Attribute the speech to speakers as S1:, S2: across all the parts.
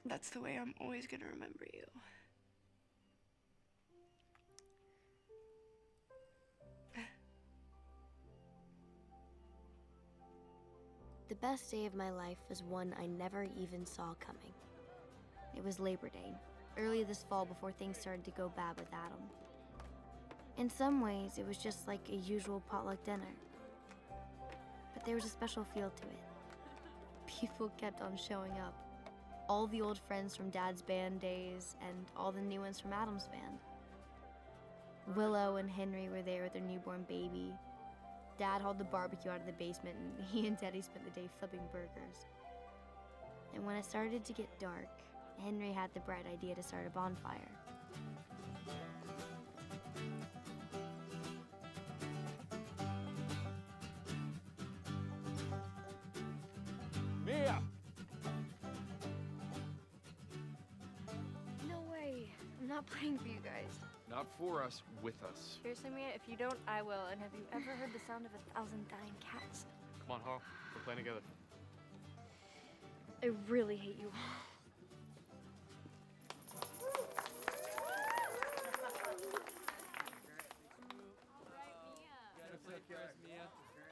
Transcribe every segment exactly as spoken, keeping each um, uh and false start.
S1: That's the way I'm always gonna remember you.
S2: The best day of my life was one I never even saw coming. It was Labor Day, early this fall before things started to go bad with Adam. In some ways, it was just like a usual potluck dinner. But there was a special feel to it. People kept on showing up. All the old friends from Dad's band days and all the new ones from Adam's band. Willow and Henry were there with their newborn baby. Dad hauled the barbecue out of the basement, and he and Teddy spent the day flipping burgers. And when it started to get dark, Henry had the bright idea to start a bonfire.
S3: Mia!
S4: No way. I'm not playing for you guys.
S3: Not for us, with us.
S4: Seriously, Mia, if you don't, I will. And have you ever heard the sound of a thousand dying cats?
S3: Come on, Hall. We're playing together.
S4: I really hate you all.
S3: Mia.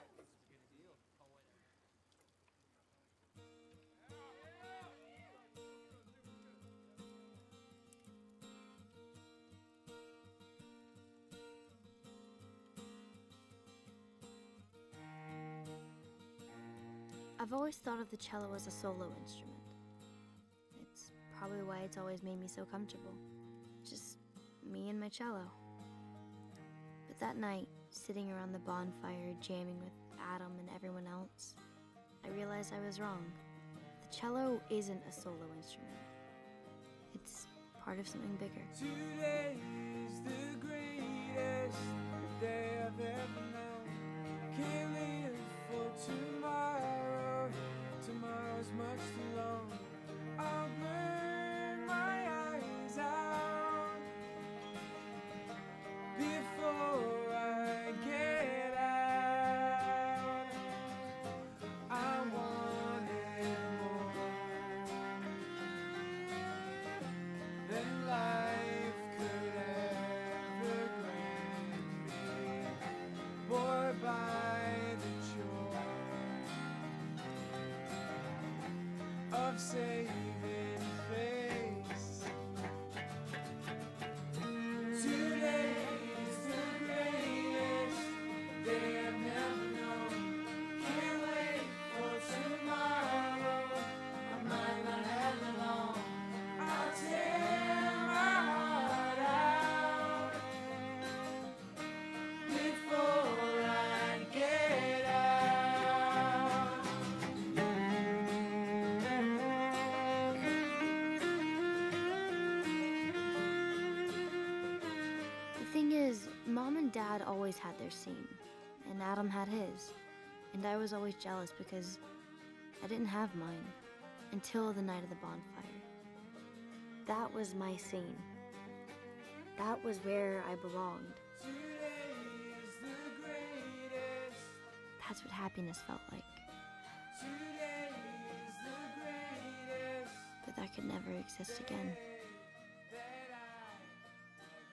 S2: I've always thought of the cello as a solo instrument. It's probably why it's always made me so comfortable. Just me and my cello. But that night, sitting around the bonfire, jamming with Adam and everyone else, I realized I was wrong. The cello isn't a solo instrument. It's part of something bigger.
S5: Today is the greatest day I've ever known. Can't live for tomorrow. Tomorrow's much too long. I'll burn my eyes out before I get out. I wanted more than life could ever grant me. Boy, by the joy of saving face. Today is the greatest day I've never known. Can't wait for tomorrow. I might not have it long. I'll tear my heart out before I get out.
S2: The thing is, Mom and Dad always had their scene, and Adam had his. And I was always jealous because I didn't have mine until the night of the bonfire. That was my scene. That was where I belonged.
S5: Today is the greatest.
S2: That's what happiness felt like.
S5: Today is the greatest.
S2: But that could never exist again.